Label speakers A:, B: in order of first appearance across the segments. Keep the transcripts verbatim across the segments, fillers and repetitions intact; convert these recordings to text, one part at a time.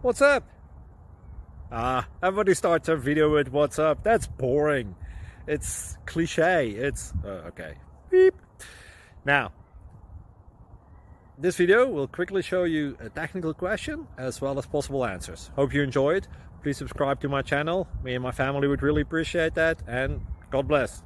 A: What's up? Ah, everybody starts a video with what's up. That's boring. It's cliche. It's uh, okay. Beep. Now, this video will quickly show you a technical question as well as possible answers. Hope you enjoyed. Please subscribe to my channel. Me and my family would really appreciate that, and God bless.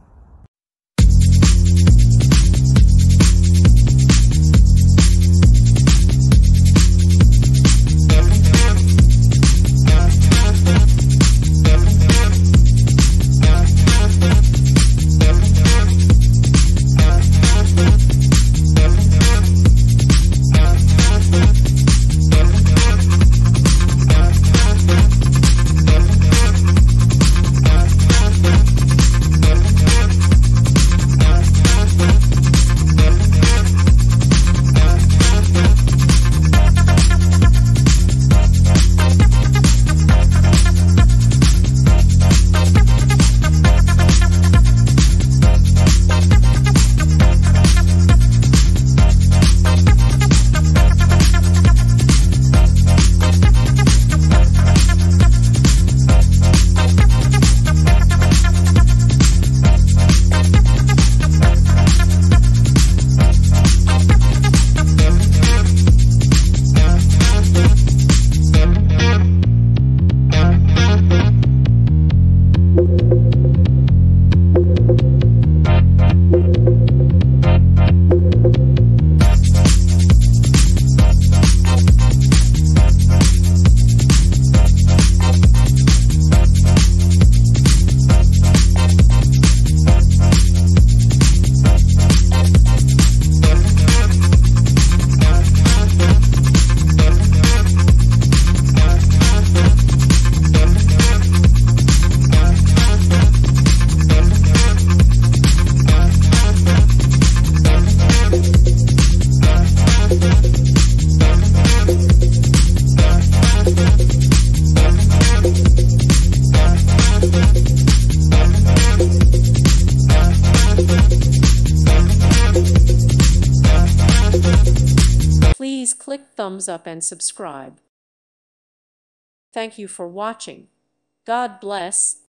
B: Please click thumbs up and subscribe. Thank you for watching. God bless.